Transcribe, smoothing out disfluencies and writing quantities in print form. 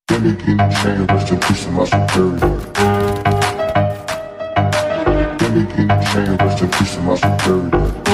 in the chain, rest in peace to my superior. In the chain, rest in peace to my superior.